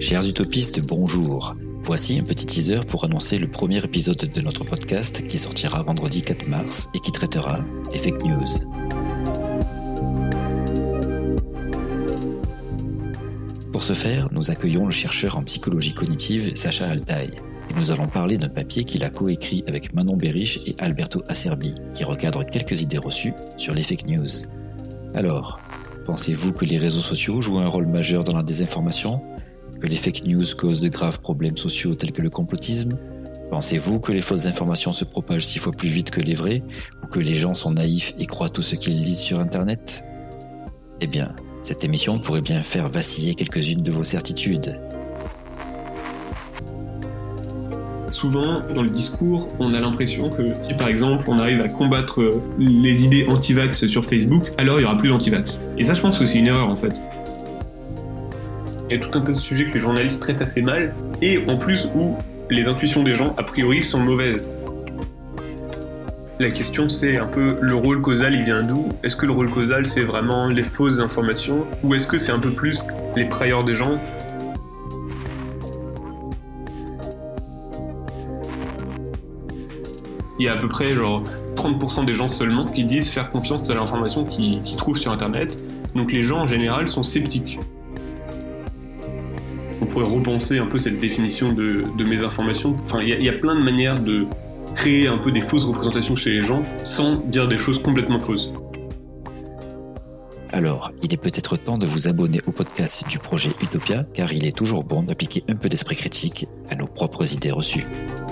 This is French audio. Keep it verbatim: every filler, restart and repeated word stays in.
Chers utopistes, bonjour. Voici un petit teaser pour annoncer le premier épisode de notre podcast qui sortira vendredi quatre mars et qui traitera des fake news. Pour ce faire, nous accueillons le chercheur en psychologie cognitive Sacha Altaï et nous allons parler d'un papier qu'il a coécrit avec Manon Berich et Alberto Acerbi qui recadre quelques idées reçues sur les fake news. Alors, pensez-vous que les réseaux sociaux jouent un rôle majeur dans la désinformation ? Que les fake news causent de graves problèmes sociaux tels que le complotisme ? Pensez-vous que les fausses informations se propagent six fois plus vite que les vraies ? Ou que les gens sont naïfs et croient tout ce qu'ils lisent sur Internet ? Eh bien, cette émission pourrait bien faire vaciller quelques-unes de vos certitudes. Souvent, dans le discours, on a l'impression que si par exemple on arrive à combattre les idées anti-vax sur Facebook, alors il n'y aura plus d'anti-vax. Et ça, je pense que c'est une erreur en fait. Il y a tout un tas de sujets que les journalistes traitent assez mal, et en plus où les intuitions des gens, a priori, sont mauvaises. La question, c'est un peu le rôle causal, il vient d'où ? Est-ce que le rôle causal, c'est vraiment les fausses informations ? Ou est-ce que c'est un peu plus les prailleurs des gens ? Il y a à peu près genre trente pour cent des gens seulement qui disent faire confiance à l'information qu'ils, qu'ils trouvent sur Internet. Donc les gens en général sont sceptiques. On pourrait repenser un peu cette définition de, de mésinformation. Enfin, il y, a, il y a plein de manières de créer un peu des fausses représentations chez les gens sans dire des choses complètement fausses. Alors, il est peut-être temps de vous abonner au podcast du projet Utopia car il est toujours bon d'appliquer un peu d'esprit critique à nos propres idées reçues.